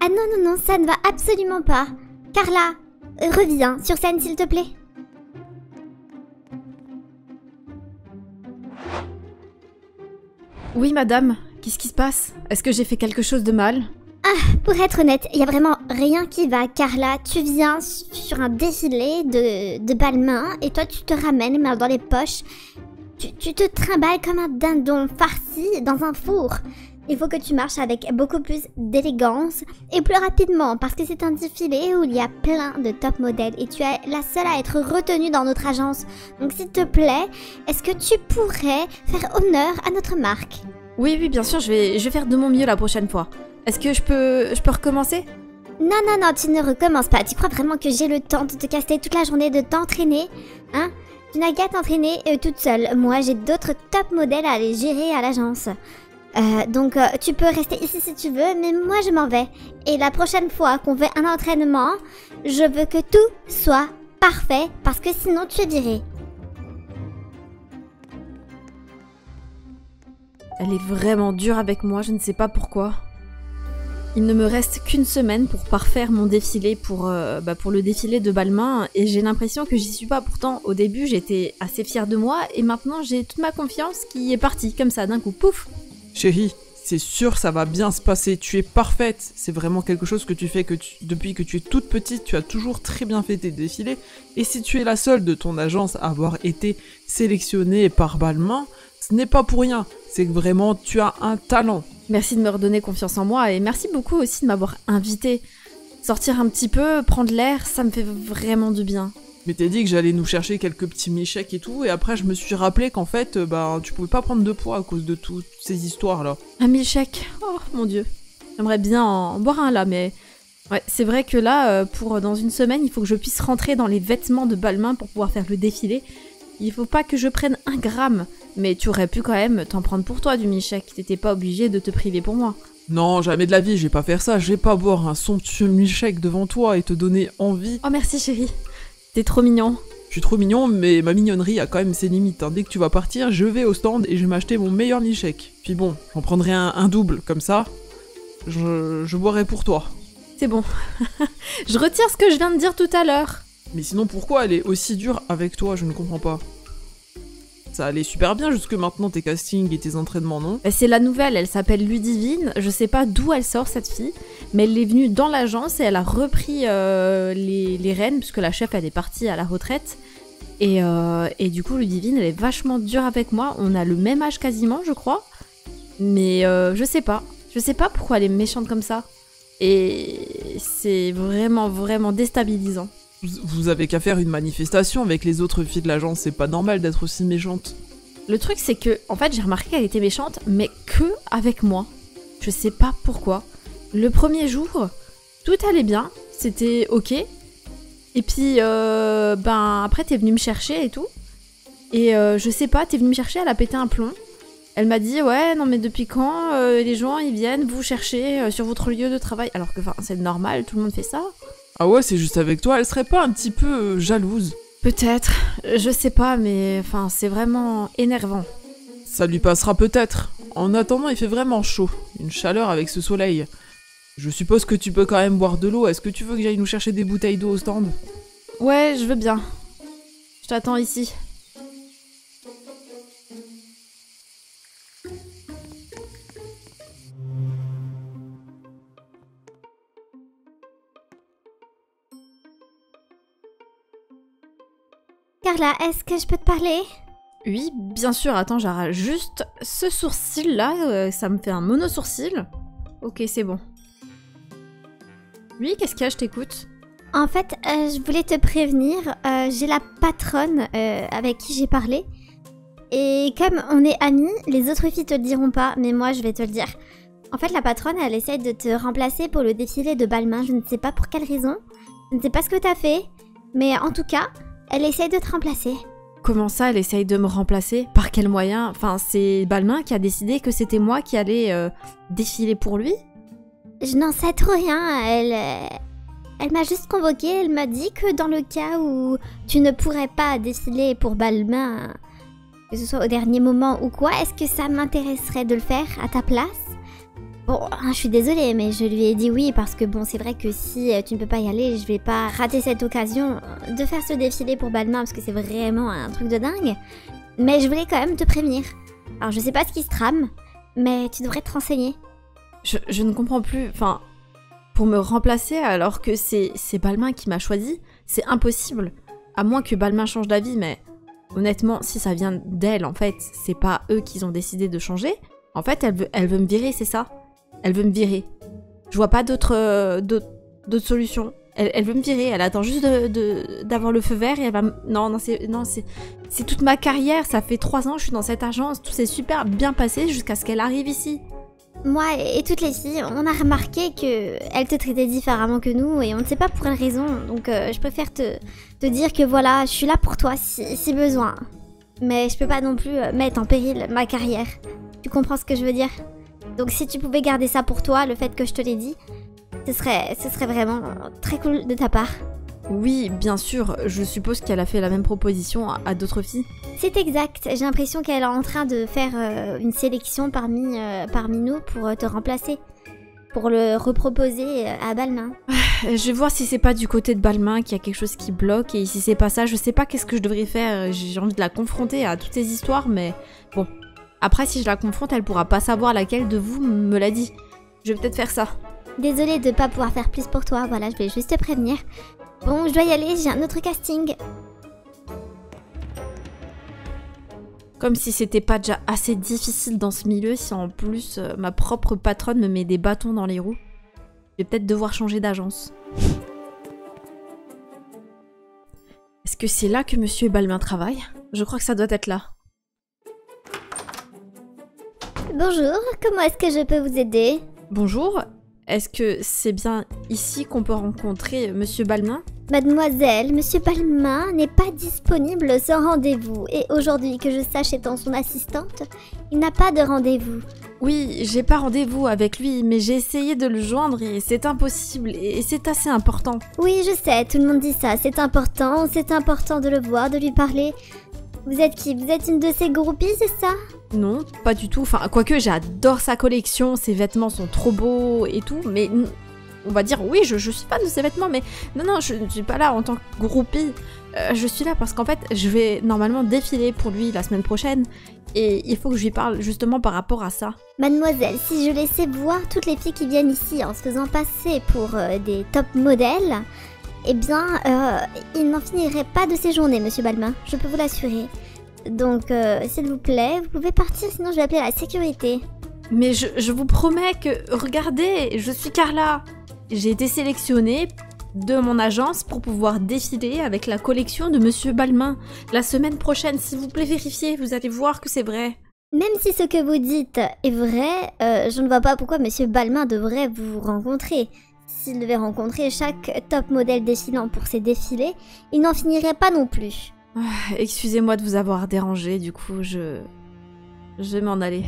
Ah non, non, non, ça ne va absolument pas. Carla, reviens sur scène s'il te plaît. Oui, madame. Qu'est-ce qui se passe? Est-ce que j'ai fait quelque chose de mal? Pour être honnête, il y a vraiment rien qui va, Carla. Tu viens sur un défilé de balmain et toi tu te ramènes les mains dans les poches. Tu te trimbales comme un dindon farci dans un four. Il faut que tu marches avec beaucoup plus d'élégance et plus rapidement parce que c'est un défilé où il y a plein de top modèles et tu es la seule à être retenue dans notre agence. Donc s'il te plaît, est-ce que tu pourrais faire honneur à notre marque? Oui, oui, bien sûr, je vais faire de mon mieux la prochaine fois. Est-ce que je peux recommencer? Non, non, non, tu ne recommences pas. Tu crois vraiment que j'ai le temps de te casser toute la journée, de t'entraîner? Hein? Tu n'as qu'à t'entraîner toute seule. Moi, j'ai d'autres top modèles à aller gérer à l'agence. Donc, tu peux rester ici si tu veux, mais moi, je m'en vais. Et la prochaine fois qu'on fait un entraînement, je veux que tout soit parfait, parce que sinon, tu es virée. Elle est vraiment dure avec moi, je ne sais pas pourquoi. Il ne me reste qu'une semaine pour parfaire mon défilé pour le défilé de Balmain et j'ai l'impression que j'y suis pas. Pourtant, au début, j'étais assez fière de moi et maintenant, j'ai toute ma confiance qui est partie comme ça d'un coup. Pouf! Chérie, c'est sûr, ça va bien se passer. Tu es parfaite. C'est vraiment quelque chose que tu fais depuis que tu es toute petite. Tu as toujours très bien fait tes défilés. Et si tu es la seule de ton agence à avoir été sélectionnée par Balmain, ce n'est pas pour rien. C'est que vraiment, tu as un talent. Merci de me redonner confiance en moi et merci beaucoup aussi de m'avoir invitée. Sortir un petit peu, prendre l'air, ça me fait vraiment du bien. Mais t'as dit que j'allais nous chercher quelques petits milkshakes et tout, et après je me suis rappelé qu'en fait, tu pouvais pas prendre de poids à cause de toutes ces histoires-là. Un milkshake, oh mon dieu. J'aimerais bien en boire un là, mais... Ouais, c'est vrai que là, dans une semaine, il faut que je puisse rentrer dans les vêtements de Balmain pour pouvoir faire le défilé. Il faut pas que je prenne 1 gramme. Mais tu aurais pu quand même t'en prendre pour toi du milkshake, t'étais pas obligé de te priver pour moi. Non, jamais de la vie, je vais pas faire ça, je vais pas boire un somptueux milkshake devant toi et te donner envie. Oh merci chérie, t'es trop mignon. Je suis trop mignon, mais ma mignonnerie a quand même ses limites. Hein. Dès que tu vas partir, je vais au stand et je vais m'acheter mon meilleur milkshake. Puis bon, j'en prendrai un double, comme ça, je boirai pour toi. C'est bon, je retire ce que je viens de dire tout à l'heure. Mais sinon pourquoi elle est aussi dure avec toi, je ne comprends pas. Ça allait super bien jusque maintenant tes castings et tes entraînements, non? C'est la nouvelle, elle s'appelle Ludivine, je sais pas d'où elle sort cette fille, mais elle est venue dans l'agence et elle a repris les rênes, puisque la chef elle est partie à la retraite. Et du coup Ludivine elle est vachement dure avec moi, on a le même âge quasiment je crois, mais je sais pas pourquoi elle est méchante comme ça. Et c'est vraiment vraiment déstabilisant. Vous avez qu'à faire une manifestation avec les autres filles de l'agence, c'est pas normal d'être aussi méchante. Le truc c'est que, en fait j'ai remarqué qu'elle était méchante, mais que avec moi. Je sais pas pourquoi. Le premier jour, tout allait bien, c'était ok. Et puis, après t'es venue me chercher et tout. Et je sais pas, t'es venue me chercher, elle a pété un plomb. Elle m'a dit, ouais, non mais depuis quand les gens ils viennent vous chercher sur votre lieu de travail? Alors que c'est normal, tout le monde fait ça. Ah ouais, c'est juste avec toi, elle serait pas un petit peu jalouse? Peut-être, je sais pas, mais c'est vraiment énervant. Ça lui passera peut-être. En attendant, il fait vraiment chaud. Une chaleur avec ce soleil. Je suppose que tu peux quand même boire de l'eau. Est-ce que tu veux que j'aille nous chercher des bouteilles d'eau au stand? Ouais, je veux bien. Je t'attends ici. Carla, est-ce que je peux te parler? Oui, bien sûr. Attends, j'arrache juste ce sourcil-là. Ça me fait un mono-sourcil. Ok, c'est bon. Oui, qu'est-ce qu'il y a? Je t'écoute. En fait, je voulais te prévenir. J'ai la patronne avec qui j'ai parlé. Et comme on est amis, les autres filles te le diront pas, mais moi je vais te le dire. En fait, la patronne, elle essaye de te remplacer pour le défilé de Balmain. Je ne sais pas pour quelle raison. Je ne sais pas ce que t'as fait. Mais en tout cas... elle essaye de te remplacer. Comment ça, elle essaye de me remplacer? Par quel moyen? C'est Balmain qui a décidé que c'était moi qui allais défiler pour lui? Je n'en sais trop rien. Elle m'a juste convoquée. Elle m'a dit que dans le cas où tu ne pourrais pas défiler pour Balmain, que ce soit au dernier moment ou quoi, est-ce que ça m'intéresserait de le faire à ta place? Bon, je suis désolée, mais je lui ai dit oui parce que bon, c'est vrai que si tu ne peux pas y aller, je vais pas rater cette occasion de faire ce défilé pour Balmain parce que c'est vraiment un truc de dingue. Mais je voulais quand même te prévenir. Alors je sais pas ce qui se trame, mais tu devrais te renseigner. Je ne comprends plus, enfin, pour me remplacer alors que c'est Balmain qui m'a choisi, c'est impossible. À moins que Balmain change d'avis, mais honnêtement, si ça vient d'elle, en fait, c'est pas eux qui ont décidé de changer. En fait, elle veut me virer, c'est ça. Elle veut me virer. Je vois pas d'autres solutions. Elle veut me virer, elle attend juste d'avoir le feu vert et elle va Non, c'est toute ma carrière, ça fait 3 ans que je suis dans cette agence, tout s'est super bien passé jusqu'à ce qu'elle arrive ici. Moi et toutes les filles, on a remarqué qu'elle te traitait différemment que nous et on ne sait pas pour quelle raison. Donc je préfère te dire que voilà, je suis là pour toi si besoin. Mais je peux pas non plus mettre en péril ma carrière. Tu comprends ce que je veux dire? Donc si tu pouvais garder ça pour toi, le fait que je te l'ai dit, ce serait vraiment très cool de ta part. Oui, bien sûr, je suppose qu'elle a fait la même proposition à d'autres filles. C'est exact, j'ai l'impression qu'elle est en train de faire une sélection parmi nous pour te remplacer. Pour le reproposer à Balmain. Je vais voir si c'est pas du côté de Balmain qu'il y a quelque chose qui bloque, et si c'est pas ça, je sais pas qu'est-ce que je devrais faire. J'ai envie de la confronter à toutes ces histoires, mais bon. Après, si je la confronte, elle pourra pas savoir laquelle de vous me l'a dit. Je vais peut-être faire ça. Désolée de pas pouvoir faire plus pour toi, voilà, je vais juste te prévenir. Bon, je dois y aller, j'ai un autre casting. Comme si c'était pas déjà assez difficile dans ce milieu, si en plus ma propre patronne me met des bâtons dans les roues. Je vais peut-être devoir changer d'agence. Est-ce que c'est là que Monsieur Balmain travaille? Je crois que ça doit être là. Bonjour, comment est-ce que je peux vous aider? Bonjour, est-ce que c'est bien ici qu'on peut rencontrer Monsieur Balmain? Mademoiselle, Monsieur Balmain n'est pas disponible sans rendez-vous. Et aujourd'hui, que je sache étant son assistante, il n'a pas de rendez-vous. Oui, j'ai pas rendez-vous avec lui, mais j'ai essayé de le joindre et c'est impossible, et c'est assez important. Oui, je sais, tout le monde dit ça, c'est important de le voir, de lui parler. Vous êtes qui? Vous êtes une de ses groupies, c'est ça? Non, pas du tout, enfin, quoique j'adore sa collection, ses vêtements sont trop beaux et tout, mais... On va dire, oui, je suis fan de ces vêtements, mais non, je ne suis pas là en tant que groupie. Je suis là parce qu'en fait, je vais normalement défiler pour lui la semaine prochaine. Et il faut que je lui parle justement par rapport à ça. Mademoiselle, si je laissais voir toutes les filles qui viennent ici en se faisant passer pour des top modèles, eh bien, il n'en finirait pas de ces journées, Monsieur Balmain. Je peux vous l'assurer. Donc, s'il vous plaît, vous pouvez partir, sinon je vais appeler la sécurité. Mais je vous promets que, regardez, je suis Carla. J'ai été sélectionnée de mon agence pour pouvoir défiler avec la collection de Monsieur Balmain la semaine prochaine. S'il vous plaît, vérifiez, vous allez voir que c'est vrai. Même si ce que vous dites est vrai, je ne vois pas pourquoi Monsieur Balmain devrait vous rencontrer. S'il devait rencontrer chaque top modèle défilant pour ses défilés, il n'en finirait pas non plus. Excusez-moi de vous avoir dérangé, du coup, je vais m'en aller.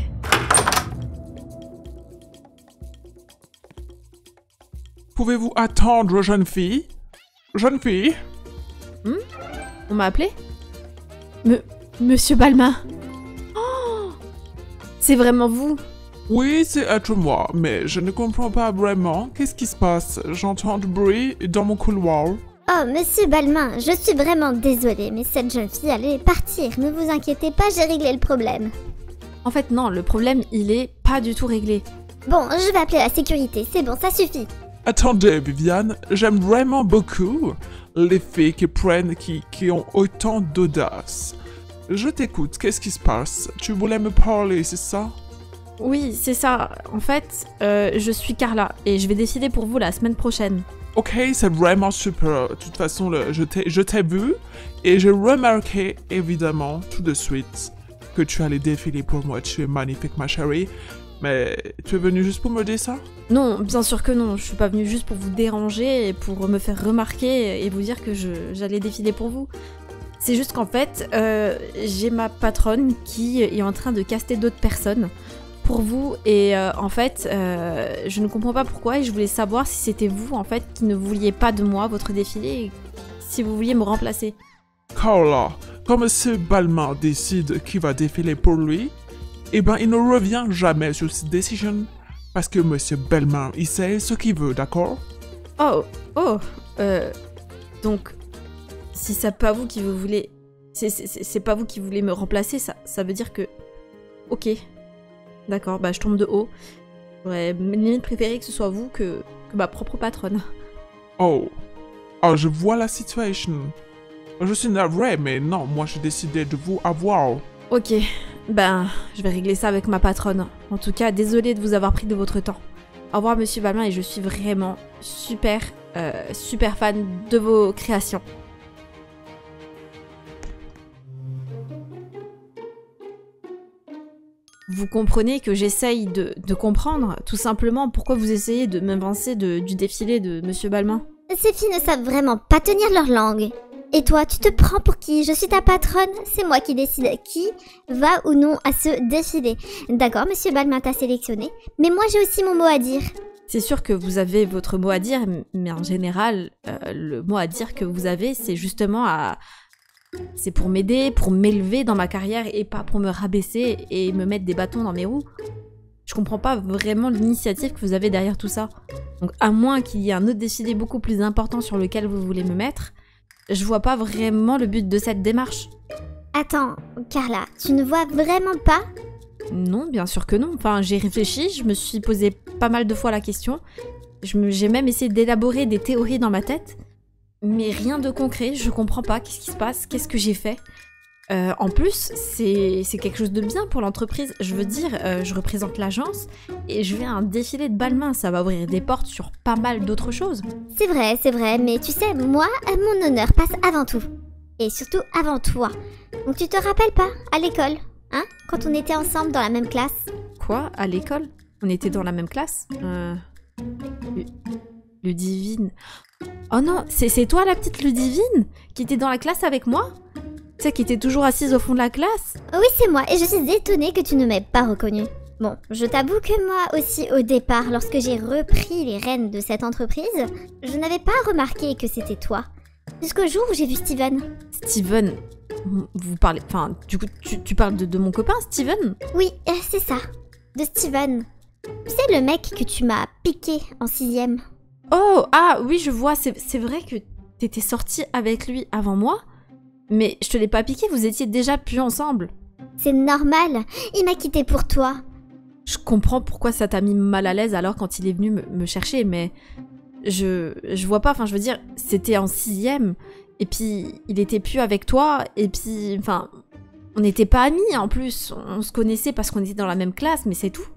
Pouvez-vous attendre, jeune fille? Jeune fille? On m'a appelé? Monsieur Balmain. Oh, c'est vraiment vous? Oui, c'est être moi, mais je ne comprends pas vraiment. Qu'est-ce qui se passe? J'entends du bruit dans mon couloir. Oh, Monsieur Balmain, je suis vraiment désolée, mais cette jeune fille allait partir. Ne vous inquiétez pas, j'ai réglé le problème. En fait, non, le problème, il est pas du tout réglé. Bon, je vais appeler la sécurité, c'est bon, ça suffit. Attendez, Viviane, j'aime vraiment beaucoup les filles qui ont autant d'audace. Je t'écoute, qu'est-ce qui se passe? Tu voulais me parler, c'est ça? Oui, c'est ça. En fait, je suis Carla et je vais décider pour vous la semaine prochaine. Ok, c'est vraiment super. De toute façon, je t'ai vu et j'ai remarqué, évidemment, tout de suite, que tu allais défiler pour moi. Tu es magnifique, ma chérie. Mais tu es venue juste pour me dire ça? Non, bien sûr que non. Je suis pas venue juste pour vous déranger et pour me faire remarquer et vous dire que j'allais défiler pour vous. C'est juste qu'en fait, j'ai ma patronne qui est en train de caster d'autres personnes pour vous et en fait, je ne comprends pas pourquoi et je voulais savoir si c'était vous en fait qui ne vouliez pas de moi votre défilé et si vous vouliez me remplacer. Carla, quand M. Balmain décide qui va défiler pour lui, eh ben il ne revient jamais sur cette décision. Parce que Monsieur Balmain, il sait ce qu'il veut, d'accord? Oh, donc, si c'est pas vous qui vous voulez... C'est pas vous qui voulez me remplacer, ça veut dire que... Ok. D'accord, bah je tombe de haut. J'aurais limite préféré que ce soit vous que ma propre patronne. Oh, je vois la situation. Je suis navré, mais non, moi j'ai décidé de vous avoir. Ok, ben, je vais régler ça avec ma patronne. En tout cas, désolée de vous avoir pris de votre temps. Au revoir, Monsieur Balmain, et je suis vraiment super fan de vos créations. Vous comprenez que j'essaye de comprendre tout simplement pourquoi vous essayez de m'évincer du défilé de Monsieur Balmain. Ces filles ne savent vraiment pas tenir leur langue. Et toi, tu te prends pour qui? Je suis ta patronne, c'est moi qui décide qui va ou non à ce défilé. D'accord, Monsieur Balmain t'a sélectionné, mais moi j'ai aussi mon mot à dire. C'est sûr que vous avez votre mot à dire, mais en général, le mot à dire que vous avez, c'est justement c'est pour m'aider, pour m'élever dans ma carrière et pas pour me rabaisser et me mettre des bâtons dans mes roues. Je comprends pas vraiment l'initiative que vous avez derrière tout ça. Donc à moins qu'il y ait un autre défilé beaucoup plus important sur lequel vous voulez me mettre, je vois pas vraiment le but de cette démarche. Attends, Carla, tu ne vois vraiment pas? Non, bien sûr que non. Enfin, j'ai réfléchi, je me suis posé pas mal de fois la question. J'ai même essayé d'élaborer des théories dans ma tête. Mais rien de concret, je comprends pas, qu'est-ce qui se passe, qu'est-ce que j'ai fait. En plus, c'est quelque chose de bien pour l'entreprise. Je veux dire, je représente l'agence et je vais à un défilé de Balmain. Ça va ouvrir des portes sur pas mal d'autres choses. C'est vrai, mais tu sais, moi, mon honneur passe avant tout. Et surtout avant toi. Donc tu te rappelles pas, à l'école, hein? Quand on était ensemble dans la même classe. Quoi? À l'école? On était dans la même classe? Ludivine. Oh non, c'est toi la petite Ludivine qui était dans la classe avec moi? Tu sais, qui était toujours assise au fond de la classe? Oui, c'est moi, et je suis étonnée que tu ne m'aies pas reconnue. Bon, je t'avoue que moi aussi, au départ, lorsque j'ai repris les rênes de cette entreprise, je n'avais pas remarqué que c'était toi. Jusqu'au jour où j'ai vu Steven. Steven? Vous parlez... Enfin, du coup, tu parles de mon copain, Steven? Oui, c'est ça. De Steven. Tu sais, le mec que tu m'as piqué en 6ème. Oh, ah oui, je vois, c'est vrai que t'étais sortie avec lui avant moi, mais je te l'ai pas piqué, vous étiez déjà plus ensemble. C'est normal, il m'a quitté pour toi. Je comprends pourquoi ça t'a mis mal à l'aise alors quand il est venu me chercher, mais je vois pas, enfin je veux dire, c'était en 6ème, et puis il était plus avec toi, et puis, enfin, on n'était pas amis en plus, on se connaissait parce qu'on était dans la même classe, mais c'est tout.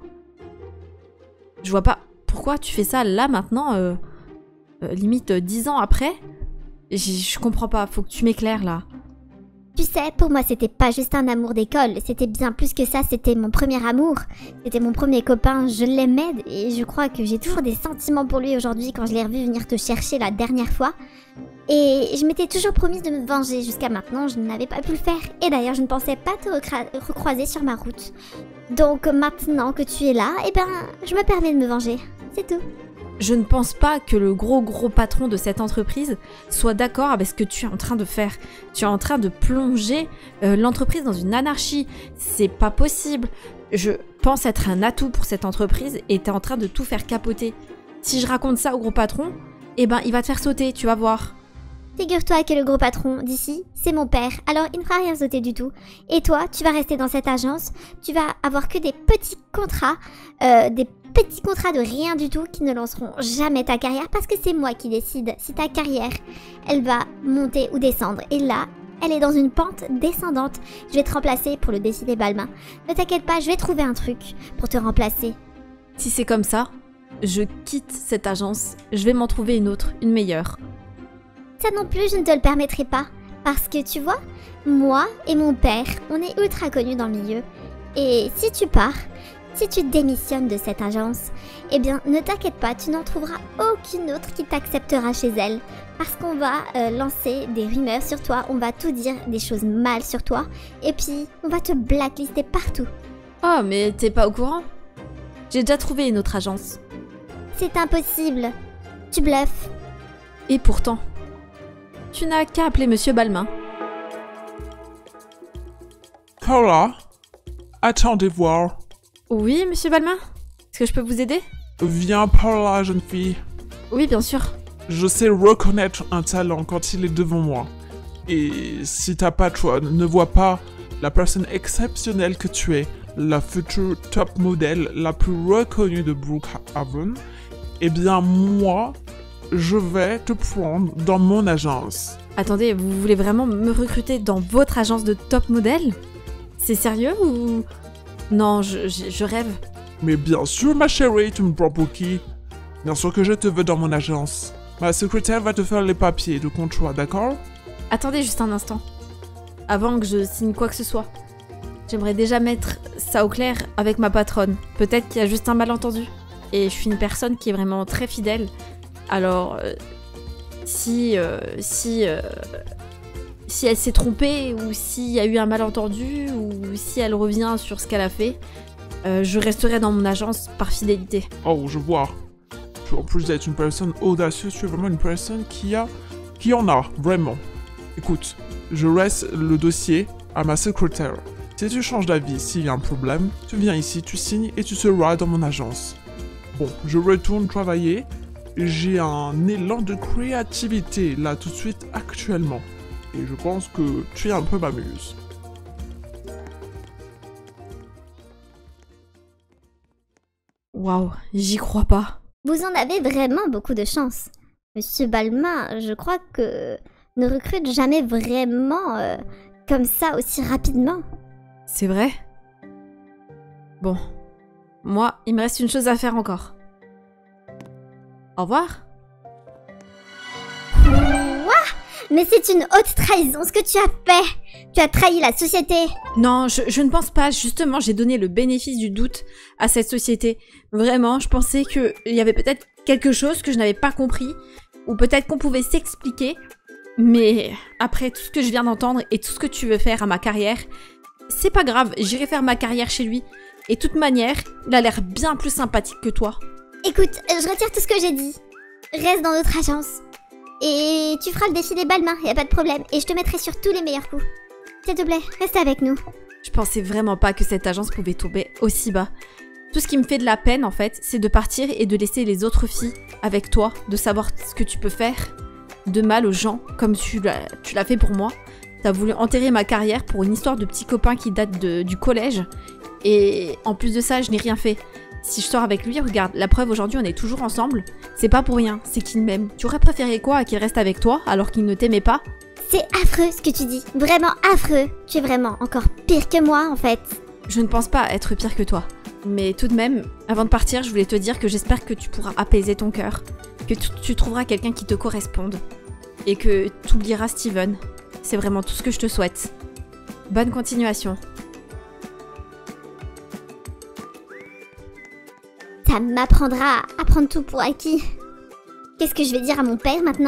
Je vois pas... Pourquoi tu fais ça là maintenant, limite 10 ans après? Je comprends pas, faut que tu m'éclaires là. Tu sais, pour moi c'était pas juste un amour d'école, c'était bien plus que ça, c'était mon premier amour. C'était mon premier copain, je l'aimais et je crois que j'ai toujours des sentiments pour lui aujourd'hui quand je l'ai revu venir te chercher la dernière fois. Et je m'étais toujours promise de me venger, jusqu'à maintenant je n'avais pas pu le faire. Et d'ailleurs je ne pensais pas te recroiser sur ma route. Donc maintenant que tu es là, eh ben je me permets de me venger. C'est tout. Je ne pense pas que le gros patron de cette entreprise soit d'accord avec ce que tu es en train de faire. Tu es en train de plonger l'entreprise dans une anarchie. C'est pas possible. Je pense être un atout pour cette entreprise et tu es en train de tout faire capoter. Si je raconte ça au gros patron, eh ben il va te faire sauter, tu vas voir. Figure-toi que le gros patron d'ici, c'est mon père, alors il ne fera rien sauter du tout. Et toi, tu vas rester dans cette agence, tu vas avoir que des petits contrats de rien du tout qui ne lanceront jamais ta carrière parce que c'est moi qui décide si ta carrière, elle va monter ou descendre. Et là, elle est dans une pente descendante. Je vais te remplacer pour le défilé Balmain. Ne t'inquiète pas, je vais trouver un truc pour te remplacer. Si c'est comme ça, je quitte cette agence, je vais m'en trouver une autre, une meilleure. Ça non plus, je ne te le permettrai pas. Parce que tu vois, moi et mon père, on est ultra connus dans le milieu. Et si tu pars, si tu démissionnes de cette agence, eh bien ne t'inquiète pas, tu n'en trouveras aucune autre qui t'acceptera chez elle. Parce qu'on va lancer des rumeurs sur toi, on va tout dire des choses mal sur toi. Et puis, on va te blacklister partout. Oh, mais t'es pas au courant? J'ai déjà trouvé une autre agence. C'est impossible. Tu bluffes. Et pourtant... Tu n'as qu'à appeler Monsieur Balmain. Carla, attendez voir. Oui, Monsieur Balmain? Est-ce que je peux vous aider? Viens par là, jeune fille. Oui, bien sûr. Je sais reconnaître un talent quand il est devant moi. Et si ta patronne ne voit pas la personne exceptionnelle que tu es, la future top modèle la plus reconnue de Brookhaven, eh bien moi, je vais te prendre dans mon agence. Attendez, vous voulez vraiment me recruter dans votre agence de top modèle? C'est sérieux ou... Non, je rêve. Mais bien sûr, ma chérie, tu me prends pour qui? Bien sûr que je te veux dans mon agence. Ma secrétaire va te faire les papiers de contrat, d'accord? Attendez juste un instant. Avant que je signe quoi que ce soit. J'aimerais déjà mettre ça au clair avec ma patronne. Peut-être qu'il y a juste un malentendu. Et je suis une personne qui est vraiment très fidèle. Alors, si elle s'est trompée, ou s'il y a eu un malentendu, ou si elle revient sur ce qu'elle a fait, je resterai dans mon agence par fidélité. Oh, je vois. En plus d'être une personne audacieuse, tu es vraiment une personne qui en a, vraiment. Écoute, je laisse le dossier à ma secrétaire. Si tu changes d'avis, s'il y a un problème, tu viens ici, tu signes et tu seras dans mon agence. Bon, je retourne travailler. J'ai un élan de créativité là tout de suite actuellement. Et je pense que tu es un peu ma muse. Waouh, j'y crois pas. Vous en avez vraiment beaucoup de chance. Monsieur Balmain, je crois que ne recrute jamais vraiment comme ça aussi rapidement. C'est vrai? Bon. Moi, il me reste une chose à faire encore. Au revoir. Quoi? Mais c'est une haute trahison ce que tu as fait. Tu as trahi la société. Non, je ne pense pas. Justement, j'ai donné le bénéfice du doute à cette société. Vraiment, je pensais qu'il y avait peut-être quelque chose que je n'avais pas compris. Ou peut-être qu'on pouvait s'expliquer. Mais après tout ce que je viens d'entendre et tout ce que tu veux faire à ma carrière, c'est pas grave, j'irai faire ma carrière chez lui. Et de toute manière, il a l'air bien plus sympathique que toi. Écoute, je retire tout ce que j'ai dit. Reste dans notre agence. Et tu feras le défilé Balmain, y a pas de problème. Et je te mettrai sur tous les meilleurs coups. S'il te plaît, reste avec nous. Je pensais vraiment pas que cette agence pouvait tomber aussi bas. Tout ce qui me fait de la peine, en fait, c'est de partir et de laisser les autres filles avec toi, de savoir ce que tu peux faire de mal aux gens, comme tu l'as fait pour moi. T'as voulu enterrer ma carrière pour une histoire de petit copain qui date du collège. Et en plus de ça, je n'ai rien fait. Si je sors avec lui, regarde, la preuve aujourd'hui, on est toujours ensemble. C'est pas pour rien, c'est qu'il m'aime. Tu aurais préféré quoi, qu'il reste avec toi alors qu'il ne t'aimait pas? C'est affreux ce que tu dis, vraiment affreux. Tu es vraiment encore pire que moi en fait. Je ne pense pas être pire que toi. Mais tout de même, avant de partir, je voulais te dire que j'espère que tu pourras apaiser ton cœur. Que tu trouveras quelqu'un qui te corresponde. Et que tu oublieras Steven. C'est vraiment tout ce que je te souhaite. Bonne continuation. Ça m'apprendra à prendre tout pour acquis. Qu'est-ce que je vais dire à mon père maintenant ?